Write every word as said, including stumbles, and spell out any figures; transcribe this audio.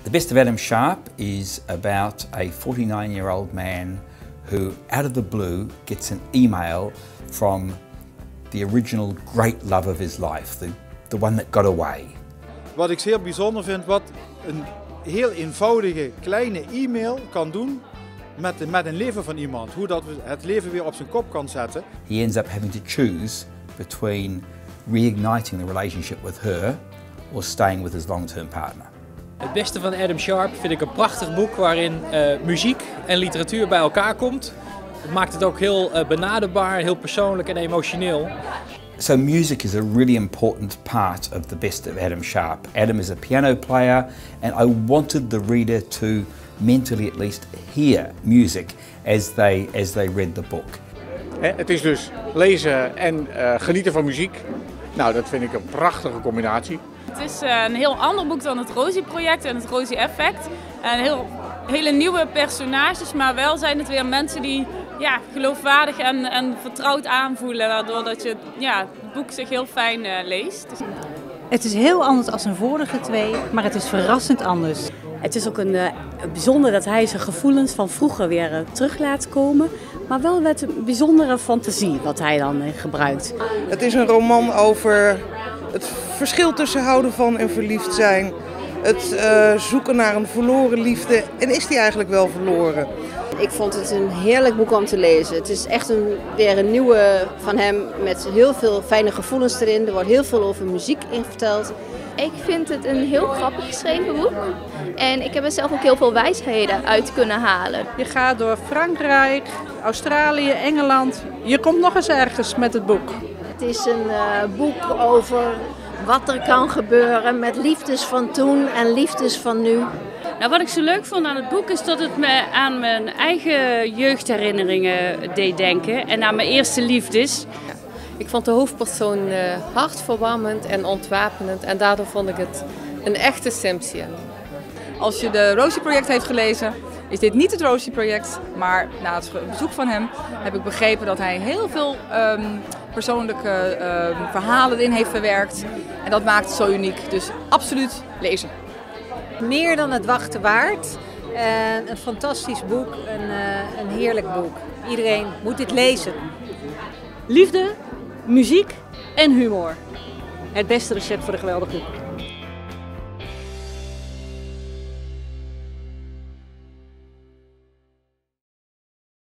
The Best of Adam Sharp is about a forty-nine-year-old man who, out of the blue, gets an email from the original great love of his life, the, the one that got away. Wat ik zeer bijzonder vind, wat een heel eenvoudige kleine e-mail kan doen met, met een leven van iemand. Hoe dat het leven weer op zijn kop kan zetten. He ends up having to choose between reigniting the relationship with her or staying with his long-term partner. Het beste van Adam Sharp vind ik een prachtig boek waarin uh, muziek en literatuur bij elkaar komt. Het maakt het ook heel uh, benaderbaar, heel persoonlijk en emotioneel. So music is a really important part of The Best of Adam Sharp. Adam is a piano player and I wanted the reader to mentally at least hear music as they, as they read the book. Het is dus lezen en uh, genieten van muziek. Nou, dat vind ik een prachtige combinatie. Het is een heel ander boek dan het Rosie-project en het Rosie-effect. En heel, hele nieuwe personages, maar wel zijn het weer mensen die ja, geloofwaardig en, en vertrouwd aanvoelen. Waardoor dat je, ja, het boek zich heel fijn uh, leest. Het is heel anders dan zijn vorige twee, maar het is verrassend anders. Het is ook een, uh, bijzonder dat hij zijn gevoelens van vroeger weer uh, terug laat komen. Maar wel met een bijzondere fantasie wat hij dan uh, gebruikt. Het is een roman over het verschil tussen houden van en verliefd zijn. Het uh, zoeken naar een verloren liefde. En is die eigenlijk wel verloren? Ik vond het een heerlijk boek om te lezen. Het is echt een, weer een nieuwe van hem met heel veel fijne gevoelens erin. Er wordt heel veel over muziek in verteld. Ik vind het een heel grappig geschreven boek. En ik heb er zelf ook heel veel wijsheden uit kunnen halen. Je gaat door Frankrijk, Australië, Engeland. Je komt nog eens ergens met het boek. Het is een uh, boek over wat er kan gebeuren met liefdes van toen en liefdes van nu. Nou, wat ik zo leuk vond aan het boek is dat het me aan mijn eigen jeugdherinneringen deed denken en aan mijn eerste liefdes. Ik vond de hoofdpersoon uh, hartverwarmend en ontwapenend en daardoor vond ik het een echte Simpson. Als je de Rosie-project heeft gelezen, is dit niet het Rosie-project, maar na het bezoek van hem heb ik begrepen dat hij heel veel um, persoonlijke um, verhalen erin heeft verwerkt. En dat maakt het zo uniek, dus absoluut lezen. Meer dan het wachten waard. En een fantastisch boek, een, uh, een heerlijk boek. Iedereen moet dit lezen. Liefde, muziek en humor. Het beste recept voor een geweldig boek.